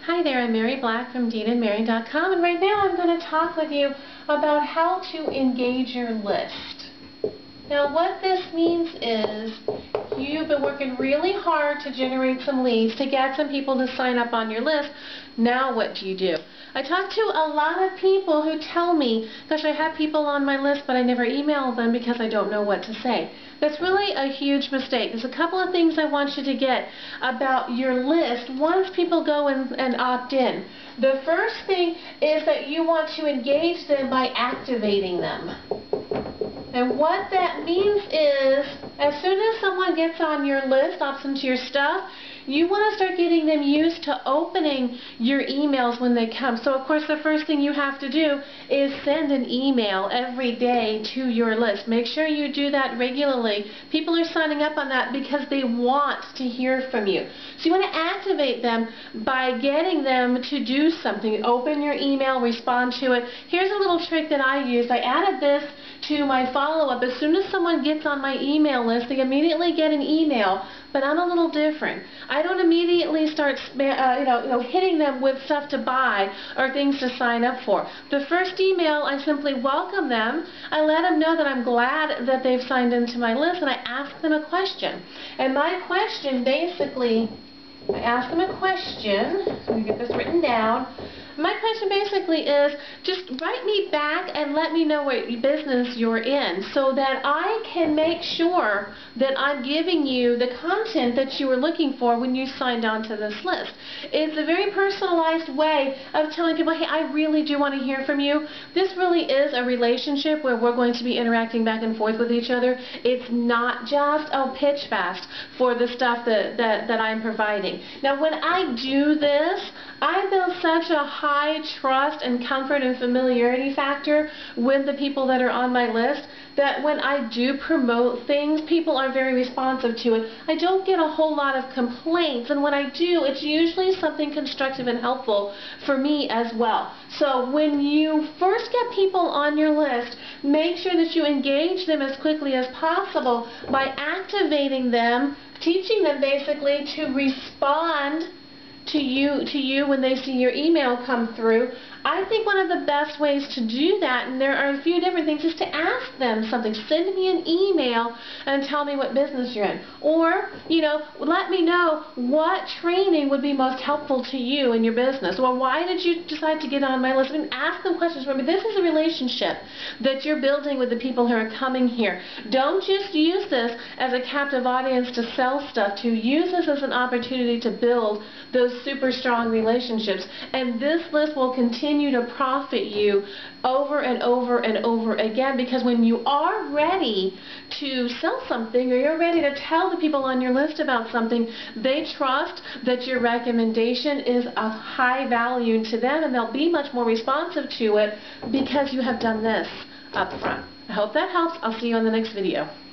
Hi there, I'm Mary Black from DeanandMary.com, and right now I'm going to talk with you about how to engage your list. Now what this means is you've been working really hard to generate some leads, to get some people to sign up on your list. Now what do? I talk to a lot of people who tell me, gosh, I have people on my list, but I never email them because I don't know what to say. That's really a huge mistake. There's a couple of things I want you to get about your list once people go and opt in. The first thing is that you want to engage them by activating them. And what that means is, as soon as someone gets on your list, opts into your stuff, you want to start getting them used to opening your emails when they come. So of course the first thing you have to do is send an email every day to your list. Make sure you do that regularly. People are signing up on that because they want to hear from you. So you want to activate them by getting them to do something. Open your email, respond to it. Here's a little trick that I use. I added this to my follow-up. As soon as someone gets on my email list, they immediately get an email, but I'm a little different. I don't immediately start hitting them with stuff to buy or things to sign up for. The first email, I simply welcome them. I let them know that I'm glad that they've signed into my list, and I ask them a question. And my question basically, I ask them a question. Let me get this written down. My question basically is, just write me back and let me know what business you're in so that I can make sure that I'm giving you the content that you were looking for when you signed on to this list. It's a very personalized way of telling people, hey, I really do want to hear from you. This really is a relationship where we're going to be interacting back and forth with each other. It's not just, pitch fast for the stuff that I'm providing. Now when I do this, I build such a high trust and comfort and familiarity factor with the people that are on my list that when I do promote things, people are very responsive to it. I don't get a whole lot of complaints, and when I do, it's usually something constructive and helpful for me as well. So when you first get people on your list, make sure that you engage them as quickly as possible by activating them, teaching them basically to respond to you when they see your email come through. I think one of the best ways to do that, and there are a few different things, is to ask them something. Send me an email and tell me what business you're in. Or, let me know what training would be most helpful to you in your business. Or why did you decide to get on my list? I mean, ask them questions. Remember, this is a relationship that you're building with the people who are coming here. Don't just use this as a captive audience to sell stuff to. Use this as an opportunity to build those super strong relationships. And this list will continue to profit you over and over and over again, because when you are ready to sell something, or you're ready to tell the people on your list about something, they trust that your recommendation is of high value to them, and they'll be much more responsive to it because you have done this up front. I hope that helps. I'll see you on the next video.